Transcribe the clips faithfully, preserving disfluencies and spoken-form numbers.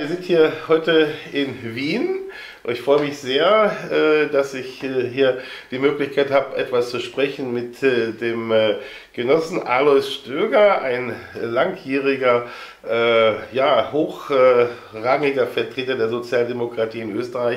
Wir sind hier heute in Wien. Ich freue mich sehr, dass ich hier die Möglichkeit habe, etwas zu sprechen mit dem Genossen Alois Stöger, ein langjähriger, ja, hochrangiger Vertreter der Sozialdemokratie in Österreich,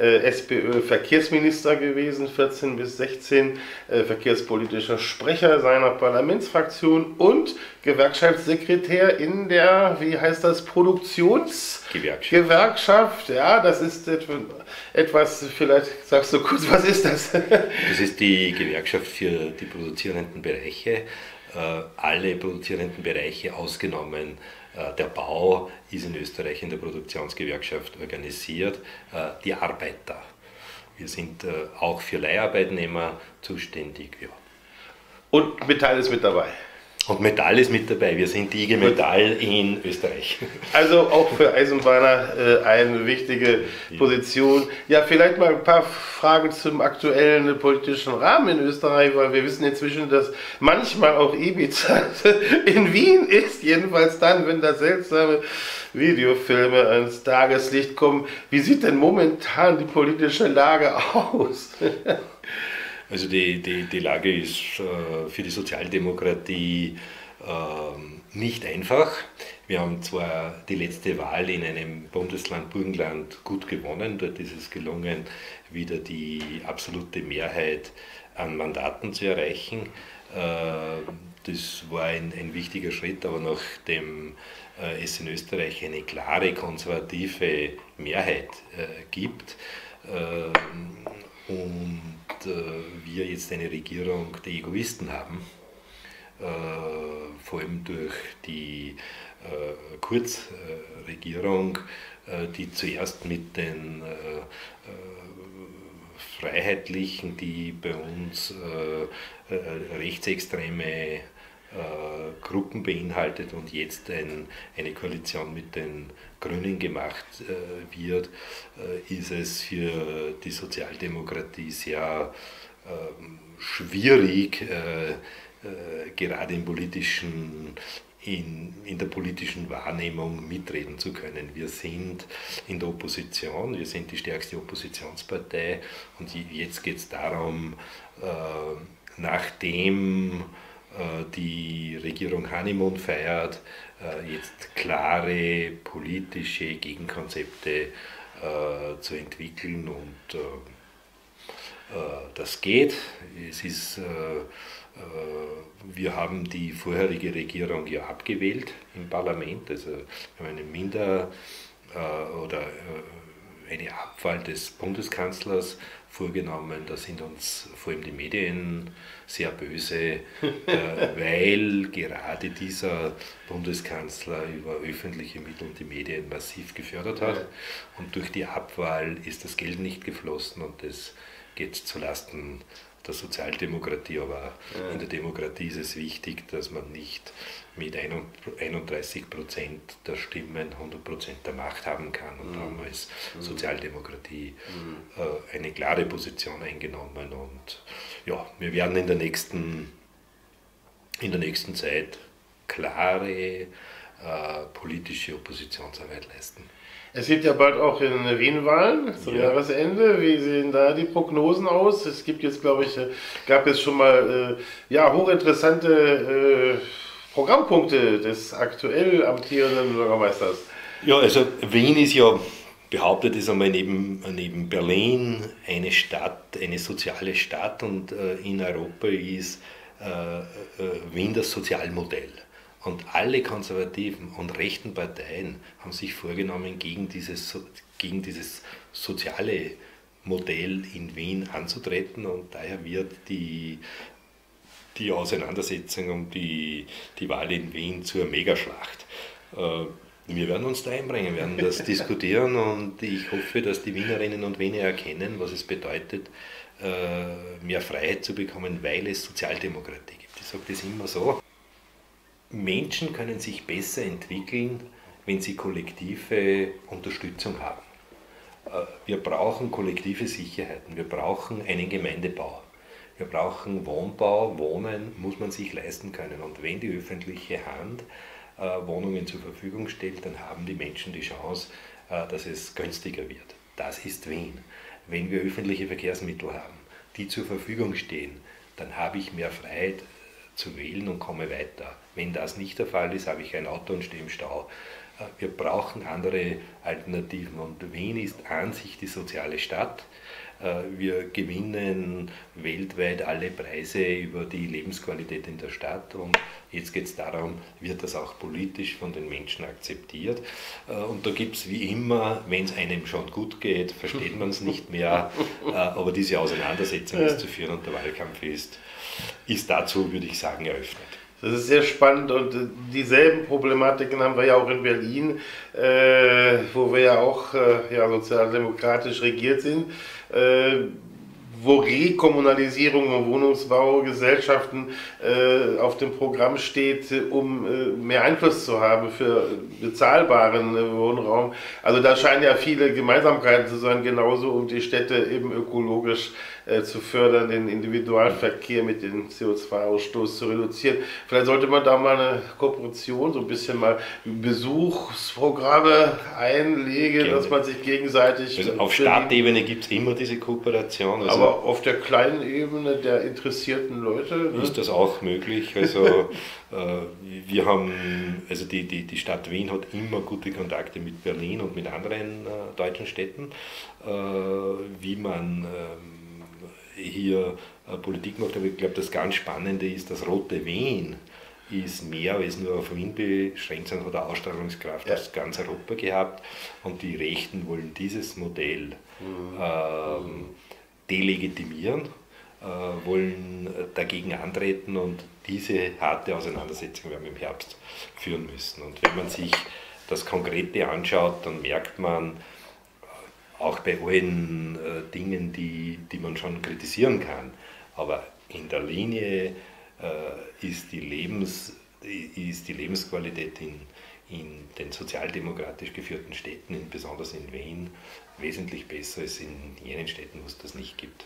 SPÖ-Verkehrsminister gewesen, vierzehn bis sechzehn, verkehrspolitischer Sprecher seiner Parlamentsfraktion und Gewerkschaftssekretär in der, wie heißt das, Produktionsgewerkschaft. Gewerkschaft, ja, das ist etwas, vielleicht sagst du kurz, was ist das? Das ist die Gewerkschaft für die produzierenden Bereiche. Alle produzierenden Bereiche ausgenommen der Bau ist in Österreich in der Produktionsgewerkschaft organisiert, die Arbeiter. Wir sind auch für Leiharbeitnehmer zuständig. Ja. Und Metall ist mit dabei. Und Metall ist mit dabei. Wir sind die I G Metall in Österreich. Also auch für Eisenbahner äh, eine wichtige Position. Ja, vielleicht mal ein paar Fragen zum aktuellen politischen Rahmen in Österreich, weil wir wissen inzwischen, dass manchmal auch Ibiza in Wien ist, jedenfalls dann, wenn da seltsame Videofilme ans Tageslicht kommen. Wie sieht denn momentan die politische Lage aus? Also die, die, die Lage ist äh, für die Sozialdemokratie äh, nicht einfach. Wir haben zwar die letzte Wahl in einem Bundesland, Burgenland, gut gewonnen. Dort ist es gelungen, wieder die absolute Mehrheit an Mandaten zu erreichen. Äh, das war ein, ein wichtiger Schritt, aber nachdem äh, es in Österreich eine klare konservative Mehrheit äh, gibt, äh, und wir jetzt eine Regierung der Egoisten haben, äh, vor allem durch die äh, Kurzregierung, äh, die zuerst mit den äh, Freiheitlichen, die bei uns äh, äh, rechtsextreme Äh, Gruppen beinhaltet und jetzt ein, eine Koalition mit den Grünen gemacht äh, wird, äh, ist es für die Sozialdemokratie sehr äh, schwierig, äh, äh, gerade im politischen, in, in der politischen Wahrnehmung mitreden zu können. Wir sind in der Opposition, wir sind die stärkste Oppositionspartei und jetzt geht es darum, äh, nachdem die Regierung Honeymoon feiert, jetzt klare politische Gegenkonzepte zu entwickeln und das geht. Es ist, wir haben die vorherige Regierung ja abgewählt im Parlament, also wir haben eine Minder- oder eine Abwahl des Bundeskanzlers vorgenommen. Da sind uns vor allem die Medien sehr böse, äh, weil gerade dieser Bundeskanzler über öffentliche Mittel die Medien massiv gefördert hat. Und durch die Abwahl ist das Geld nicht geflossen und das geht zulasten der Sozialdemokratie, aber ja. In der Demokratie ist es wichtig, dass man nicht mit einunddreißig Prozent der Stimmen hundert Prozent der Macht haben kann. Und da haben wir als Sozialdemokratie äh, eine klare Position eingenommen. Und ja, wir werden in der nächsten, in der nächsten Zeit klare äh, politische Oppositionsarbeit leisten. Es gibt ja bald auch in Wien Wahlen zum ja. Jahresende. Wie sehen da die Prognosen aus? Es gibt jetzt, glaube ich, gab es schon mal äh, ja, hochinteressante äh, Programmpunkte des aktuell amtierenden Bürgermeisters. Ja, also Wien ist ja, behauptet es einmal, neben, neben Berlin eine Stadt, eine soziale Stadt und äh, in Europa ist äh, äh, Wien das Sozialmodell. Und alle konservativen und rechten Parteien haben sich vorgenommen, gegen dieses, gegen dieses soziale Modell in Wien anzutreten. Und daher wird die, die Auseinandersetzung um die, die Wahl in Wien zur Megaschlacht. Wir werden uns da einbringen, werden das diskutieren und ich hoffe, dass die Wienerinnen und Wiener erkennen, was es bedeutet, mehr Freiheit zu bekommen, weil es Sozialdemokratie gibt. Ich sage das immer so. Menschen können sich besser entwickeln, wenn sie kollektive Unterstützung haben. Wir brauchen kollektive Sicherheiten, wir brauchen einen Gemeindebau, wir brauchen Wohnbau, Wohnen muss man sich leisten können. Und wenn die öffentliche Hand Wohnungen zur Verfügung stellt, dann haben die Menschen die Chance, dass es günstiger wird. Das ist Wien. Wenn wir öffentliche Verkehrsmittel haben, die zur Verfügung stehen, dann habe ich mehr Freiheit zu wählen und komme weiter. Wenn das nicht der Fall ist, habe ich ein Auto und stehe im Stau. Wir brauchen andere Alternativen und Wien ist an sich die soziale Stadt. Wir gewinnen weltweit alle Preise über die Lebensqualität in der Stadt und jetzt geht es darum, wird das auch politisch von den Menschen akzeptiert. Und da gibt es wie immer, wenn es einem schon gut geht, versteht man es nicht mehr, aber diese Auseinandersetzung ist zu führen und der Wahlkampf ist, ist dazu, würde ich sagen, eröffnet. Das ist sehr spannend und dieselben Problematiken haben wir ja auch in Berlin, äh, wo wir ja auch äh, ja, sozialdemokratisch regiert sind, äh, wo Rekommunalisierung und Wohnungsbau, Gesellschaften äh, auf dem Programm steht, um äh, mehr Einfluss zu haben für bezahlbaren äh, Wohnraum. Also da scheinen ja viele Gemeinsamkeiten zu sein, genauso um die Städte eben ökologisch äh, zu fördern, den Individualverkehr mit dem C O zwei Ausstoß zu reduzieren. Vielleicht sollte man da mal eine Kooperation, so ein bisschen mal Besuchsprogramme einlegen, Gerne. dass man sich gegenseitig... Also auf Stadtebene gibt es immer diese Kooperation. Also aber auf der kleinen Ebene der interessierten Leute ne? ist das auch möglich. Also äh, wir haben, also die, die, die Stadt Wien hat immer gute Kontakte mit Berlin und mit anderen äh, deutschen Städten, äh, wie man äh, hier äh, Politik macht. Aber ich glaube, das ganz Spannende ist, das Rote Wien ist mehr als nur auf Wien beschränkt, sondern hat eine Ausstrahlungskraft ja. aus ganz Europa gehabt und die Rechten wollen dieses Modell mhm. ähm, delegitimieren, äh, wollen dagegen antreten und diese harte Auseinandersetzung werden wir im Herbst führen müssen. Und wenn man sich das Konkrete anschaut, dann merkt man, auch bei allen äh, Dingen, die, die man schon kritisieren kann, aber in der Linie äh, ist, die Lebens, ist die Lebensqualität in, in den sozialdemokratisch geführten Städten, in, besonders in Wien, wesentlich besser als in jenen Städten, wo es das nicht gibt.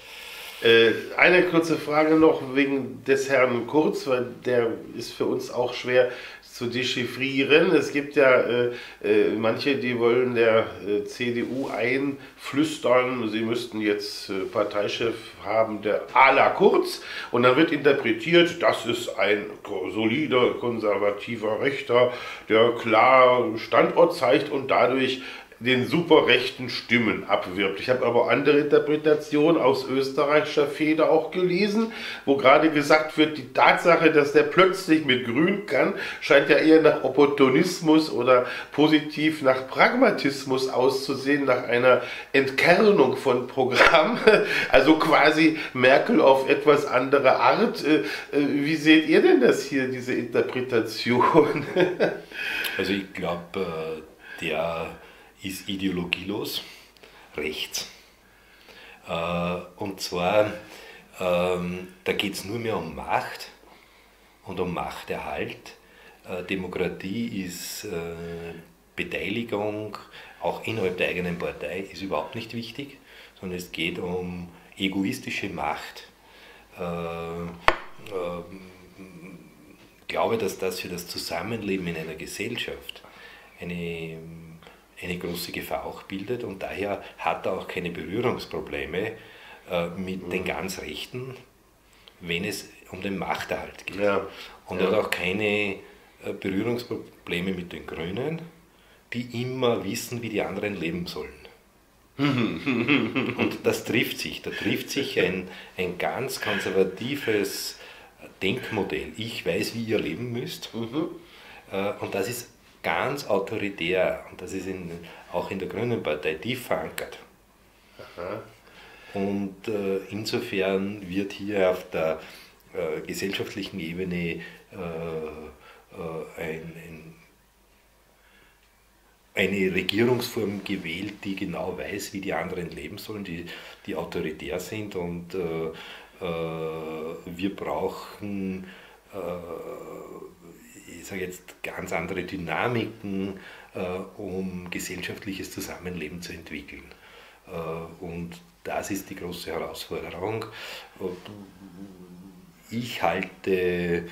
Eine kurze Frage noch wegen des Herrn Kurz, weil der ist für uns auch schwer zu dechiffrieren. Es gibt ja äh, äh, manche, die wollen der äh, C D U einflüstern, sie müssten jetzt äh, Parteichef haben, der à la Kurz, und dann wird interpretiert, das ist ein solider, konservativer Rechter, der klar Standort zeigt und dadurch den superrechten Stimmen abwirbt. Ich habe aber andere Interpretationen aus österreichischer Feder auch gelesen, wo gerade gesagt wird, die Tatsache, dass der plötzlich mit Grün kann, scheint ja eher nach Opportunismus oder positiv nach Pragmatismus auszusehen, nach einer Entkernung von Programm, also quasi Merkel auf etwas andere Art. Wie seht ihr denn das hier, diese Interpretation? Also ich glaube, der ist ideologielos, rechts. Äh, und zwar, ähm, da geht es nur mehr um Macht und um Machterhalt. Äh, Demokratie ist äh, Beteiligung, auch innerhalb der eigenen Partei, ist überhaupt nicht wichtig, sondern es geht um egoistische Macht. Äh, äh, ich glaube, dass das für das Zusammenleben in einer Gesellschaft eine eine große Gefahr auch bildet und daher hat er auch keine Berührungsprobleme äh, mit mhm. den ganz Rechten, wenn es um den Machterhalt geht. Ja. Und er ja. hat auch keine äh, Berührungsprobleme mit den Grünen, die immer wissen, wie die anderen leben sollen. Und das trifft sich, da trifft sich ein, ein ganz konservatives Denkmodell. Ich weiß, wie ihr leben müsst mhm. äh, und das ist ganz autoritär und das ist in, auch in der Grünen Partei tief verankert. Aha. Und äh, insofern wird hier auf der äh, gesellschaftlichen Ebene äh, äh, ein, ein, eine Regierungsform gewählt, die genau weiß, wie die anderen leben sollen, die, die autoritär sind und äh, äh, wir brauchen äh, ich sage jetzt ganz andere Dynamiken, äh, um gesellschaftliches Zusammenleben zu entwickeln. Äh, und das ist die große Herausforderung. Ich halte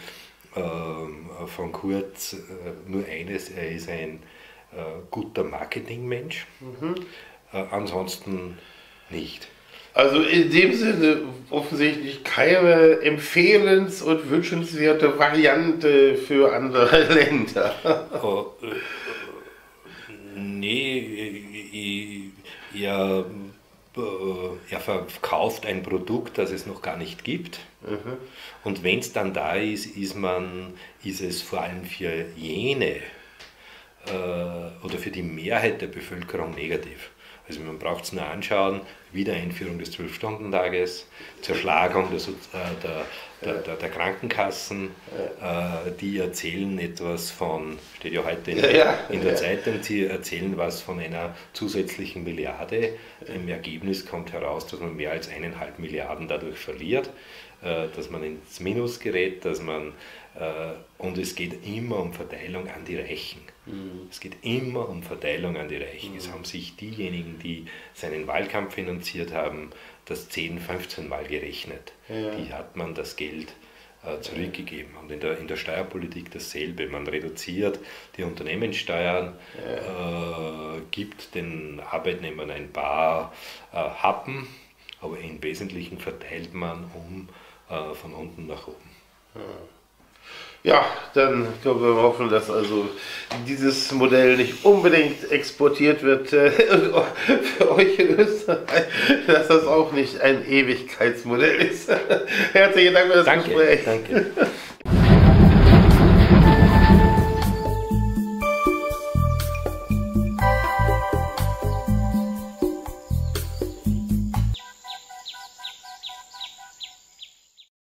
äh, von Kurz äh, nur eines, er ist ein äh, guter Marketingmensch, mhm. äh, ansonsten nicht. Also in dem Sinne offensichtlich keine empfehlens- und wünschenswerte Variante für andere Länder. Oh, äh, nee, er, er verkauft ein Produkt, das es noch gar nicht gibt. Mhm. Und wenn es dann da ist, ist, man, ist es vor allem für jene äh, oder für die Mehrheit der Bevölkerung negativ. Also man braucht es nur anschauen, Wiedereinführung des zwölf-Stunden-Tages, Zerschlagung der, der, der, der, der Krankenkassen, äh, die erzählen etwas von, steht ja heute in, ja, ja, in der ja. Zeitung, sie erzählen was von einer zusätzlichen Milliarde. Im Ergebnis kommt heraus, dass man mehr als eineinhalb Milliarden dadurch verliert, äh, dass man ins Minus gerät, dass man, äh, und es geht immer um Verteilung an die Reichen. Mhm. Es geht immer um Verteilung an die Reichen. Mhm. Es haben sich diejenigen, die seinen Wahlkampf finanziert haben, das zehn, fünfzehn Mal gerechnet. Ja. Die hat man das Geld äh, zurückgegeben. Und in der, in der Steuerpolitik dasselbe. Man reduziert die Unternehmenssteuern, ja. äh, gibt den Arbeitnehmern ein paar äh, Happen, aber im Wesentlichen verteilt man um äh, von unten nach oben. Ja. Ja, dann können wir hoffen, dass also dieses Modell nicht unbedingt exportiert wird äh, für euch in Österreich, dass das auch nicht ein Ewigkeitsmodell ist. Herzlichen Dank für das danke, Gespräch. Danke.